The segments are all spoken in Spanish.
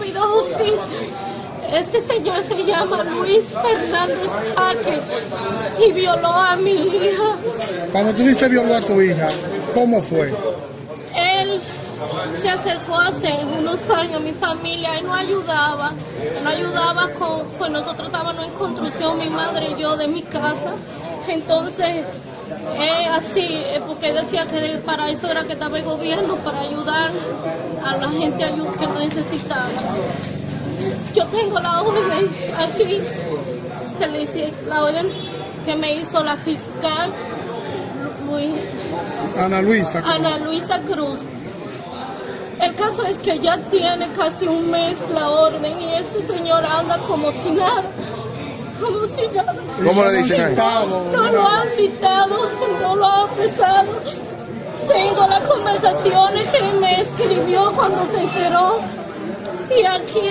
pido justicia. Este señor se llama Luis Fernández Jaque y violó a mi hija. Cuando tú dices violó a tu hija, ¿cómo fue? Él se acercó hace unos años a mi familia y nos ayudaba pues nosotros estábamos en construcción, mi madre y yo, de mi casa. Entonces, así, porque decía que para eso era que estaba el gobierno, para ayudar a la gente que necesitaba. Yo tengo la orden aquí, la orden que me hizo la fiscal Ana Luisa Cruz. El caso es que ya tiene casi un mes la orden y ese señor anda como si nada. Como si nada. ¿Cómo le dicen ahí? No lo han citado, no lo han apresado. Tengo las conversaciones que él me escribió cuando se enteró. Y aquí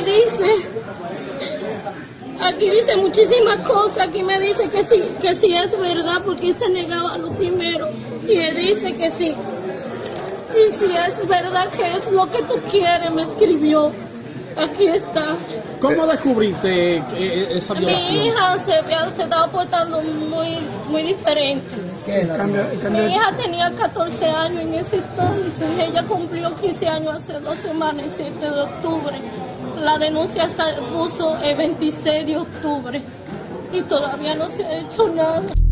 dice muchísimas cosas. Aquí me dice que sí es verdad, porque se negaba lo primero. Y él dice que sí. Y si es verdad que es lo que tú quieres, me escribió. Aquí está. ¿Cómo descubriste esa violación? Mi hija se estaba portando muy diferente. Mi hija tenía 14 años en ese entonces. Ella cumplió 15 años hace 2 semanas, el 7 de octubre. La denuncia se puso el 26 de octubre y todavía no se ha hecho nada.